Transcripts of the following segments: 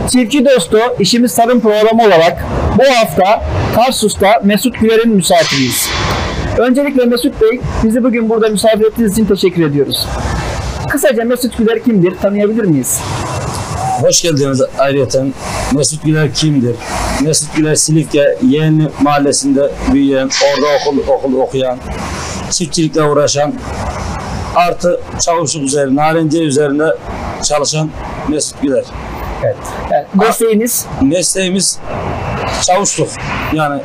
Çiftçi Dostu İşimiz Tarım programı olarak bu hafta Tarsus'ta Mesut Güler'in misafiriyiz. Öncelikle Mesut Bey, bizi bugün burada misafir ettiğiniz için teşekkür ediyoruz. Kısaca Mesut Güler kimdir, tanıyabilir miyiz? Hoş geldiniz ayrıyeten. Mesut Güler kimdir? Mesut Güler Silifke Yeğenli Mahallesi'nde büyüyen, orada okul okuyan, çiftçilikle uğraşan, artı çavuşluk üzerine, narenciye üzerinde çalışan Mesut Güler. Evet. Yani mesleğimiz çavuşluk. Yani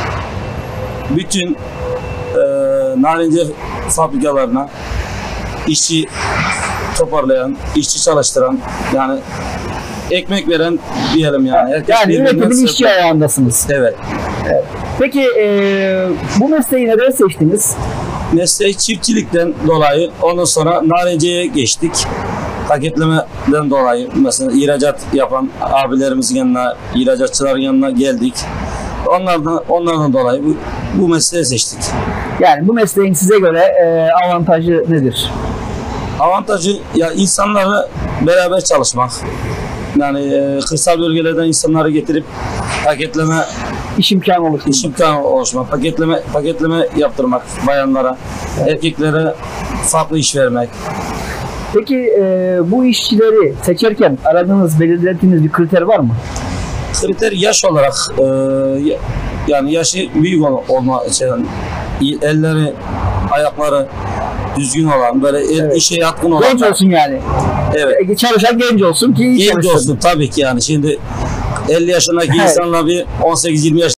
bütün narenciye fabrikalarına işçi toparlayan, işçi çalıştıran, yani ekmek veren diyelim yani. Yani üretimin işçi ayağındasınız. Evet. Peki bu mesleği neden seçtiniz? Mesleği çiftçilikten dolayı, ondan sonra narenciyeye geçtik. Paketlemeden dolayı mesela ihracat yapan abilerimizin yanına, ihracatçıların yanına geldik. Onlardan dolayı bu mesleği seçtik. Yani bu mesleğin size göre avantajı nedir? Avantajı ya insanlarla beraber çalışmak. Yani kırsal bölgelerden insanları getirip paketleme İş imkanı oluşturmak, paketleme yaptırmak bayanlara, erkeklere farklı iş vermek. Peki bu işçileri seçerken aradığınız, belirlediğiniz bir kriter var mı? Kriter yaş olarak yani yaşı büyük olma için, elleri, ayakları düzgün olan, böyle işe yatkın olan. Genç olsun yani. Evet. Çalışan genç olsun ki iyi genç çalışsın. olsun tabii ki yani. Şimdi 50 yaşındaki insanla bir 18-20 yaş